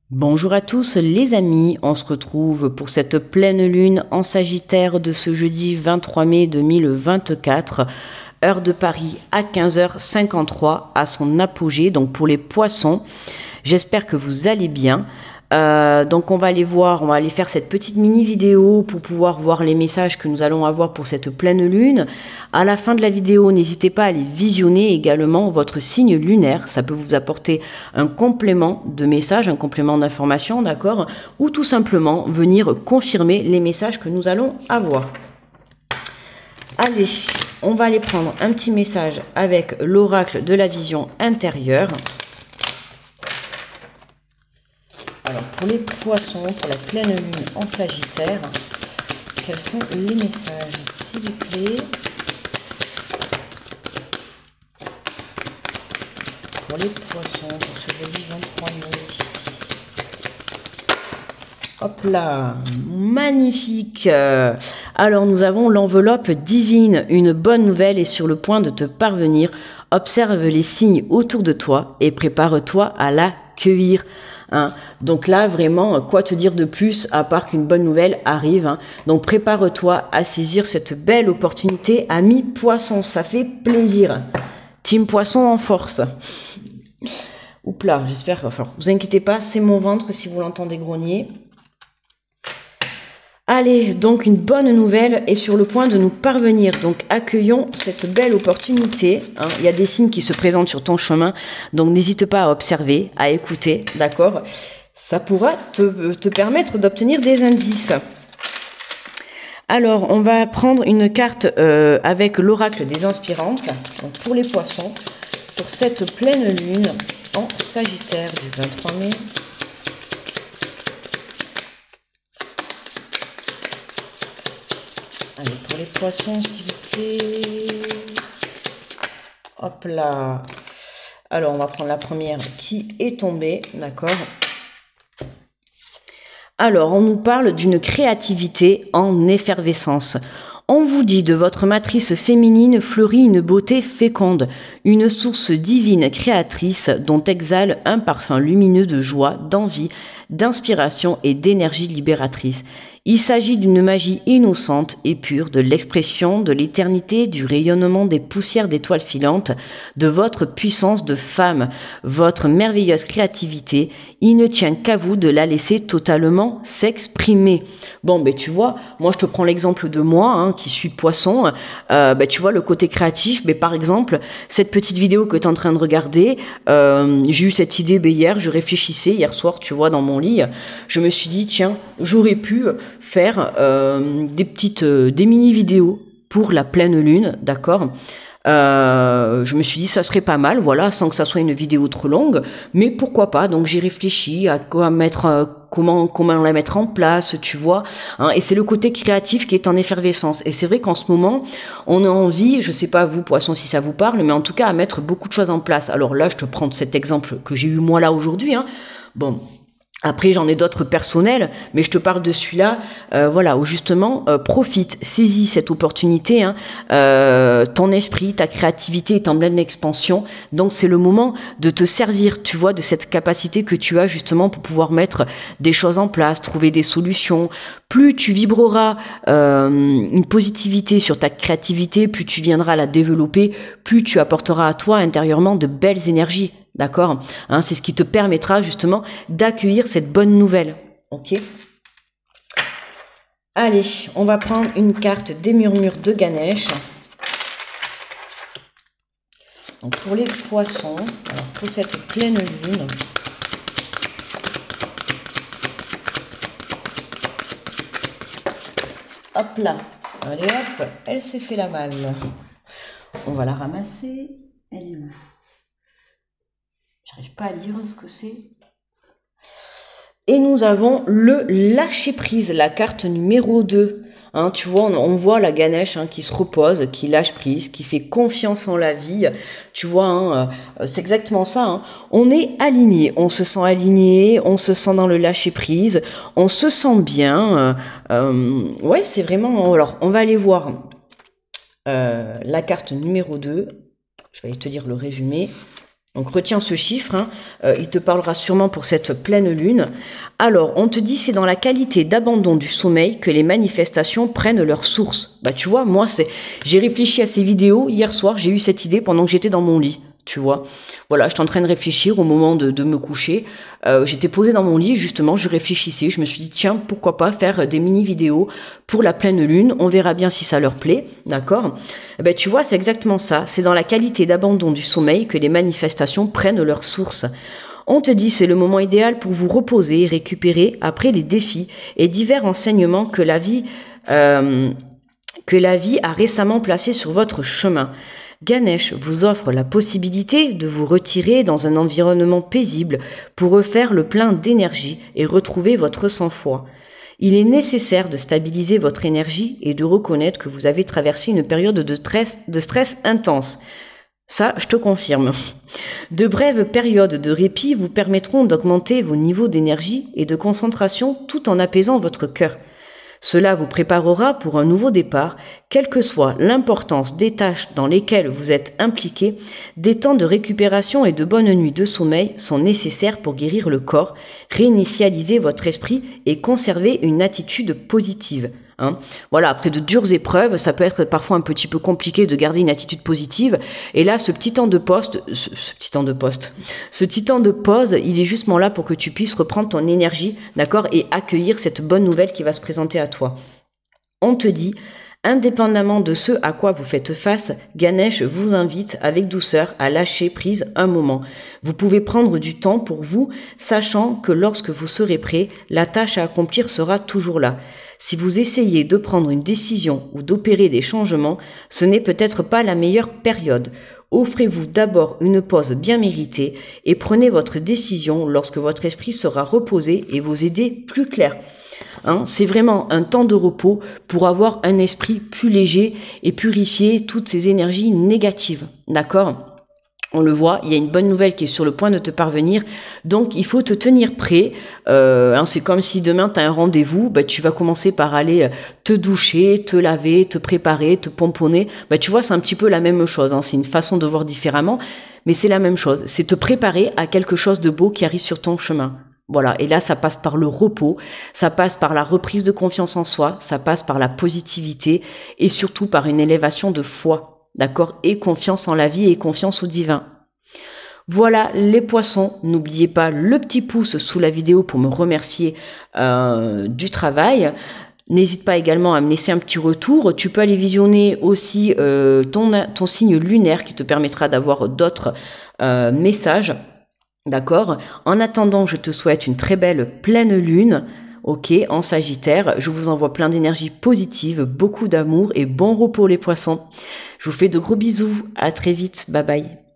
Bonjour à tous les amis, on se retrouve pour cette pleine lune en Sagittaire de ce jeudi 23 mai 2024, heure de Paris à 15h53 à son apogée, donc pour les poissons. J'espère que vous allez bien. Donc on va aller faire cette petite mini vidéo pour pouvoir voir les messages que nous allons avoir pour cette pleine lune. À la fin de la vidéo, n'hésitez pas à aller visionner également votre signe lunaire. Ça peut vous apporter un complément de message, un complément d'information, d'accord? Ou tout simplement venir confirmer les messages que nous allons avoir. Allez, on va aller prendre un petit message avec l'oracle de la vision intérieure. Alors, pour les poissons, pour la pleine lune en Sagittaire, quels sont les messages, s'il vous plaît? Pour les poissons, pour ce jeudi 23 mai. Hop là, magnifique. Alors, nous avons l'enveloppe divine. Une bonne nouvelle est sur le point de te parvenir. Observe les signes autour de toi et prépare-toi à l'accueillir. Hein. Donc là, vraiment, quoi te dire de plus à part qu'une bonne nouvelle arrive. Hein. Donc prépare-toi à saisir cette belle opportunité, ami poisson, ça fait plaisir. Team poisson en force. Oups là, j'espère. Enfin, vous inquiétez pas, c'est mon ventre si vous l'entendez grogner. Allez, donc une bonne nouvelle est sur le point de nous parvenir. Donc accueillons cette belle opportunité. Hein. Il y a des signes qui se présentent sur ton chemin. Donc n'hésite pas à observer, à écouter, d'accord? Ça pourra te permettre d'obtenir des indices. Alors, on va prendre une carte avec l'oracle des inspirantes. Donc pour les poissons, pour cette pleine lune en Sagittaire du 23 mai. Allez, pour les poissons, s'il vous plaît. Hop là. Alors, on va prendre la première qui est tombée, d'accord? Alors, on nous parle d'une créativité en effervescence. On vous dit de votre matrice féminine fleurit une beauté féconde, une source divine créatrice dont exhale un parfum lumineux de joie, d'envie, d'inspiration et d'énergie libératrice. Il s'agit d'une magie innocente et pure de l'expression de l'éternité, du rayonnement des poussières d'étoiles filantes, de votre puissance de femme, votre merveilleuse créativité. Il ne tient qu'à vous de la laisser totalement s'exprimer. Bon, ben tu vois, moi je te prends l'exemple de moi, hein, qui suis poisson. Tu vois, le côté créatif, par exemple, cette petite vidéo que tu es en train de regarder, j'ai eu cette idée hier, je réfléchissais hier soir, tu vois, dans mon lit. Je me suis dit, tiens, j'aurais pu faire des mini vidéos pour la pleine lune, d'accord? Je me suis dit ça serait pas mal, voilà, sans que ça soit une vidéo trop longue, mais pourquoi pas? Donc j'ai réfléchi à quoi mettre, comment la mettre en place, tu vois, hein, et c'est le côté créatif qui est en effervescence. Et c'est vrai qu'en ce moment, on a envie, je sais pas vous poissons si ça vous parle, mais en tout cas à mettre beaucoup de choses en place. Alors là, je te prends cet exemple que j'ai eu moi là aujourd'hui, hein. Bon. Après, j'en ai d'autres personnels, mais je te parle de celui-là, voilà, où justement, profite, saisis cette opportunité, hein, ton esprit, ta créativité est en pleine expansion, donc c'est le moment de te servir, tu vois, de cette capacité que tu as justement pour pouvoir mettre des choses en place, trouver des solutions. Plus tu vibreras une positivité sur ta créativité, plus tu viendras la développer, plus tu apporteras à toi intérieurement de belles énergies. D'accord, hein, c'est ce qui te permettra justement d'accueillir cette bonne nouvelle. Ok. Allez, on va prendre une carte des murmures de Ganesh. Donc pour les poissons, alors pour cette pleine lune, hop là, allez hop, elle s'est fait la malle. On va la ramasser. Elle est où? J'arrive pas à lire ce que c'est. Et nous avons le lâcher-prise, la carte numéro 2. Hein, tu vois, on voit la Ganesh, hein, qui se repose, qui lâche prise, qui fait confiance en la vie. Tu vois, hein, c'est exactement ça. Hein. On est aligné, on se sent aligné, on se sent dans le lâcher-prise, on se sent bien. Ouais, c'est vraiment... Alors, on va aller voir la carte numéro 2. Je vais te dire le résumé. Donc retiens ce chiffre, hein, il te parlera sûrement pour cette pleine lune. Alors, on te dit c'est dans la qualité d'abandon du sommeil que les manifestations prennent leur source. Bah tu vois, moi j'ai réfléchi à ces vidéos hier soir, j'ai eu cette idée pendant que j'étais dans mon lit. Tu vois, voilà, j'étais en train de réfléchir au moment de me coucher. J'étais posée dans mon lit, justement, je réfléchissais. Je me suis dit, tiens, pourquoi pas faire des mini-vidéos pour la pleine lune. On verra bien si ça leur plaît, d'accord? Eh ben, tu vois, c'est exactement ça. C'est dans la qualité d'abandon du sommeil que les manifestations prennent leur source. On te dit c'est le moment idéal pour vous reposer et récupérer après les défis et divers enseignements que la vie a récemment placés sur votre chemin. Ganesh vous offre la possibilité de vous retirer dans un environnement paisible pour refaire le plein d'énergie et retrouver votre sang-froid. Il est nécessaire de stabiliser votre énergie et de reconnaître que vous avez traversé une période de stress intense. Ça, je te confirme. De brèves périodes de répit vous permettront d'augmenter vos niveaux d'énergie et de concentration tout en apaisant votre cœur. Cela vous préparera pour un nouveau départ, quelle que soit l'importance des tâches dans lesquelles vous êtes impliqué. Des temps de récupération et de bonnes nuits de sommeil sont nécessaires pour guérir le corps, réinitialiser votre esprit et conserver une attitude positive. Voilà, après de dures épreuves, ça peut être parfois un petit peu compliqué de garder une attitude positive. Et là, ce petit temps de pause, il est justement là pour que tu puisses reprendre ton énergie, d'accord, et accueillir cette bonne nouvelle qui va se présenter à toi. On te dit, indépendamment de ce à quoi vous faites face, Ganesh vous invite avec douceur à lâcher prise un moment. Vous pouvez prendre du temps pour vous, sachant que lorsque vous serez prêt, la tâche à accomplir sera toujours là. Si vous essayez de prendre une décision ou d'opérer des changements, ce n'est peut-être pas la meilleure période. Offrez-vous d'abord une pause bien méritée et prenez votre décision lorsque votre esprit sera reposé et vos idées plus claires. C'est vraiment un temps de repos pour avoir un esprit plus léger et purifier toutes ces énergies négatives. D'accord ? On le voit, il y a une bonne nouvelle qui est sur le point de te parvenir, donc il faut te tenir prêt. C'est comme si demain tu as un rendez-vous, tu vas commencer par aller te doucher, te laver, te préparer, te pomponner. Tu vois, c'est un petit peu la même chose, c'est une façon de voir différemment, mais c'est la même chose. C'est te préparer à quelque chose de beau qui arrive sur ton chemin. Voilà, et là ça passe par le repos, ça passe par la reprise de confiance en soi, ça passe par la positivité et surtout par une élévation de foi. D'accord, et confiance en la vie et confiance au divin. Voilà les poissons, n'oubliez pas le petit pouce sous la vidéo pour me remercier du travail. N'hésite pas également à me laisser un petit retour. Tu peux aller visionner aussi ton signe lunaire qui te permettra d'avoir d'autres messages. D'accord. En attendant, je te souhaite une très belle pleine lune. Ok, en Sagittaire, je vous envoie plein d'énergie positive, beaucoup d'amour et bon repos les poissons. Je vous fais de gros bisous, à très vite, bye bye.